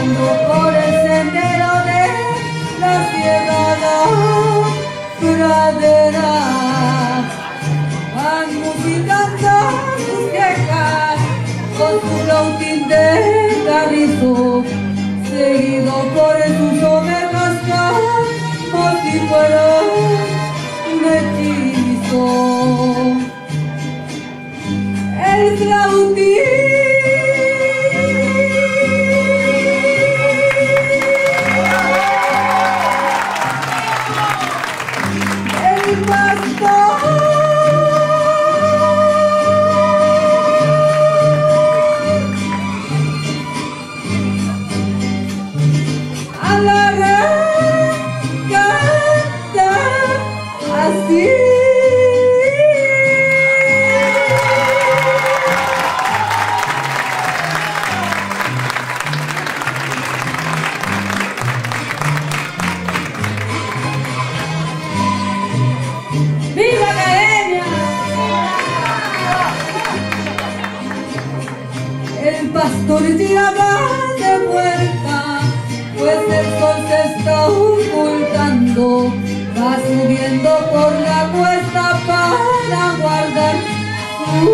por el sendero de la sierra pradera, van musicando sus viejas con su flautín de carrizo, seguido por sus ovejas como si fuera un hechizo. El flautín el pastor ya va de vuelta, pues el sol se está ocultando, va subiendo por la cuesta para guardar su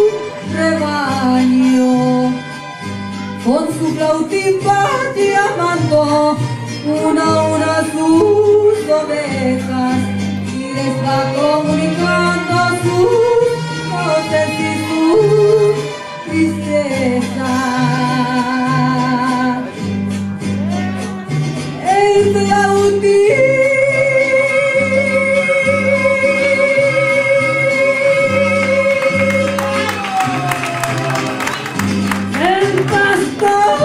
rebaño. Con su flautín va llamando una a una sus ovejas y les va comunicando sus voces y sus tristeza. El flautín el pastor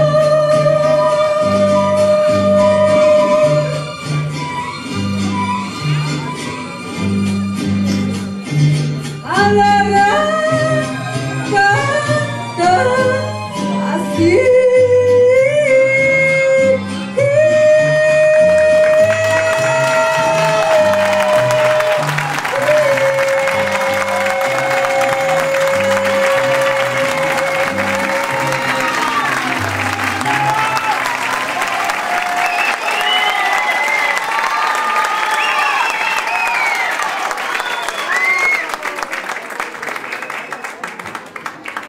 a la así.